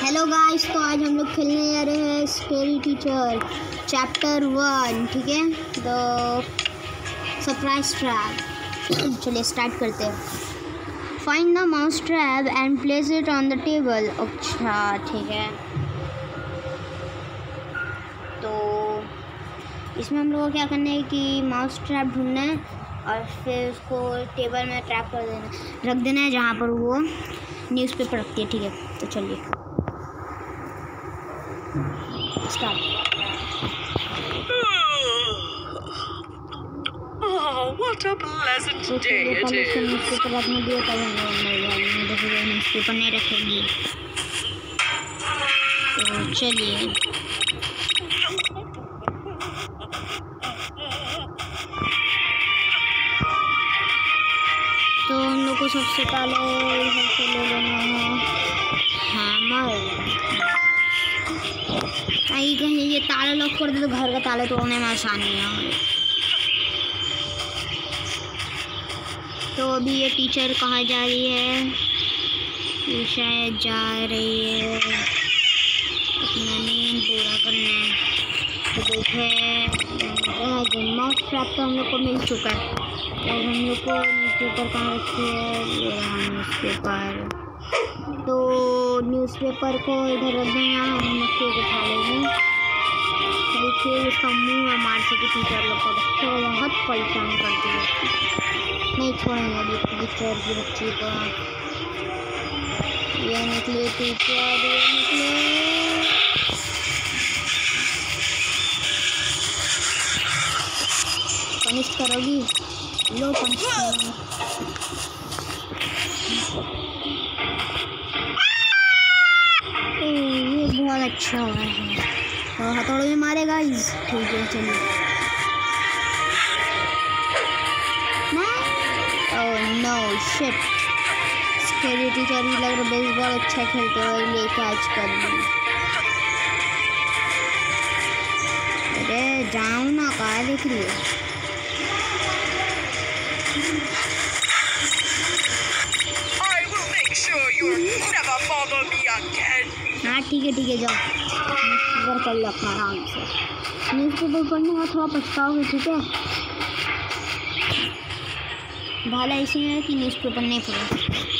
Hello guys, तो आज हम लोग खेलने जा रहे हैं स्केरी टीचर चैप्टर 1। ठीक है, तो सरप्राइज ट्रैप। चलिए स्टार्ट करते हैं। Find the mouse trap and place it on the table. अच्छा ठीक है, तो इसमें हम लोग को क्या करना है कि माउस ट्रैप ढूंढना है और फिर उसको टेबल में ट्रैप कर देना, रख देना है जहाँ पर वो न्यूज़पेपर रखती है। ठीक है, तो चलिए start. Oh, what a pleasant day it is. Newspaper रखने दिया तब न्यूज़पेपर नहीं रखेगी। तो चलिए तो हम लोग को सबसे पहले इधर से ले लेना है हैमर। कहीं ये ताला लॉक कर दे तो घर का ताला तोड़ने में आसानी है। तो अभी ये टीचर कहाँ जा रही है? ये शायद जा रही है अपना नींद पूरा करने। तो देखे माउस ट्रैप तो हम लोग को मिल चुका है। और हम लोग को न्यूज़पेपर कहाँ रखी है? ये रहा न्यूज़पेपर। तो न्यूज़पेपर को इधर रख देना, हम लोग को उठा लेंगे। देखिए इसका मुँह है मार सके टीचर लोग को, बच्चों को बहुत परेशान करती है। नहीं छोड़ेंगे अभी टीचर की बच्ची को। ये निकले टीचर, ये निकले। पनिश करोगी? लो पनिश करो। ये बहुत अच्छा हुआ है, तो हथौड़े में मारेगा। ठीक है चलिए। Oh no shit, scary teacher भी लग रहा बेसबॉल अच्छा खेलते हुए ले कैच कर ली। अरे जाओ ना, कहाँ देख रही है? हाँ ठीक है जाओ, न्यूज़पेपर पढ़ लो अपना आराम से। न्यूज़पेपर पढ़ने का थोड़ा पछताओगे। ठीक है, भाला इसी है कि न्यूज़पेपर नहीं पढ़ो।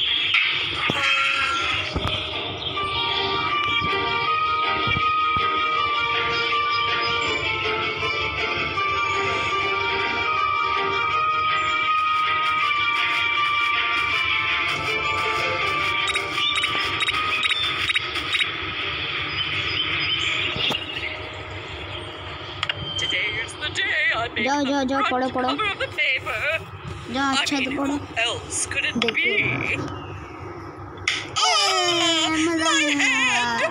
जाओ पढ़ो जाओ, अच्छा तो पढ़ो। देखिए मजा आया।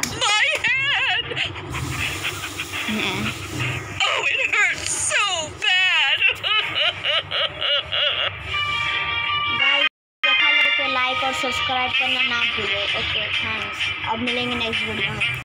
लाइक और सब्सक्राइब करना ना भूलो। ओके थैंक्स, अब मिलेंगे नेक्स्ट वीडियो में।